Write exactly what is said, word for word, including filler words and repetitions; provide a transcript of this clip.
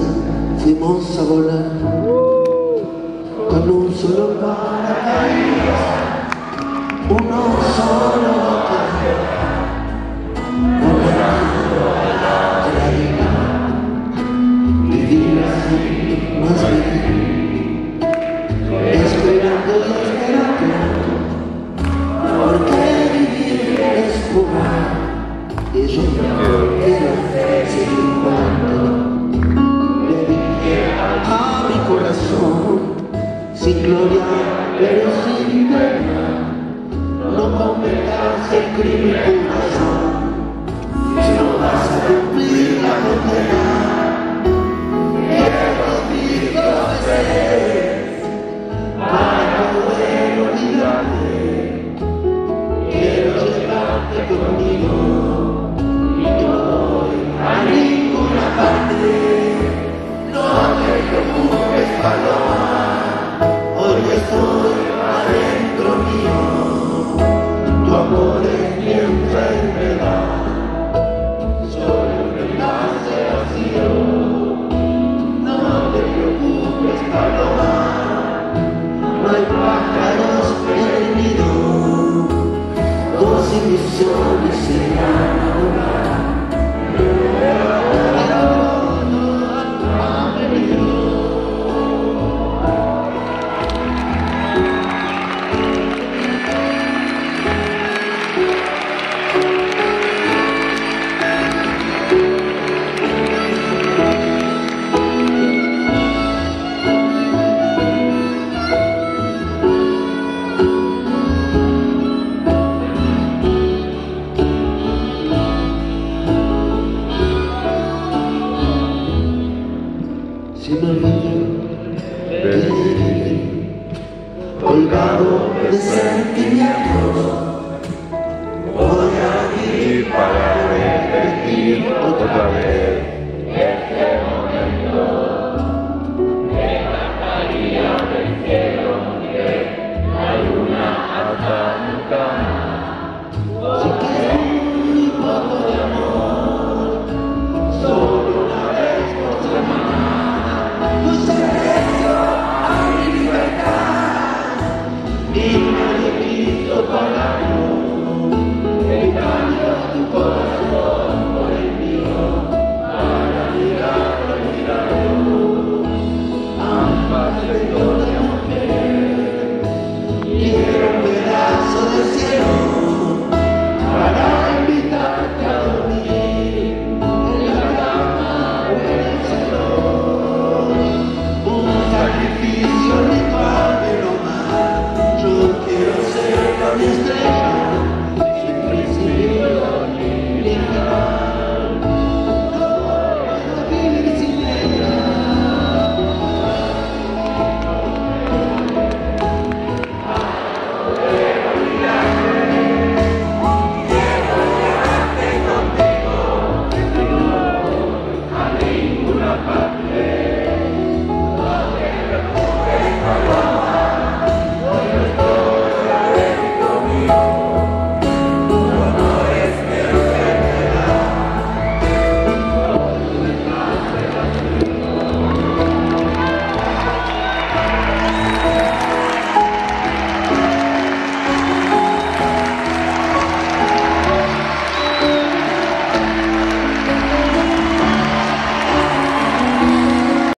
fuimos a volar con un solo paracaídas, uno solo café, volando a la vida. Vivir así más bien, esperando y esperando, porque vivir es jugar. Y yo quiero seguir jugando. Le dije a mi corazón, sin gloria pero sin pena, no cometas el crimen corazón, si no vas a cumplir la condena. Quiero vivir dos veces para poder olvidarte. Quiero llevarte conmigo y no voy a ninguna parte. No te preocupes, paloma, hoy estoy adentro mío. Tu amor es mi enfermedad, solo un enlace vacío. No te preocupes, paloma, no hay pájaros en el nido. Dos ilusiones se enamoran. Si me olvido de vivir, colgado de sentimientos, voy a vivir para